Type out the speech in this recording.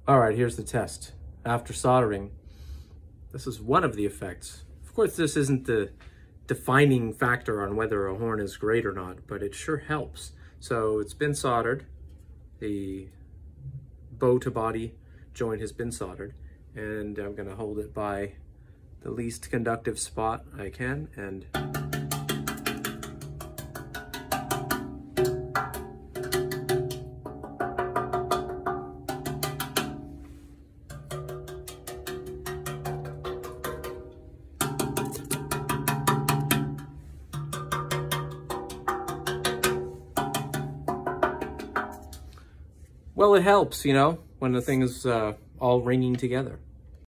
All right, here's the test. After soldering, this is one of the effects. Of course, this isn't the defining factor on whether a horn is great or not, but it sure helps. So it's been soldered. The bow to body joint has been soldered, and I'm gonna hold it by the least conductive spot I can, and well, it helps, you know, when the thing is all ringing together.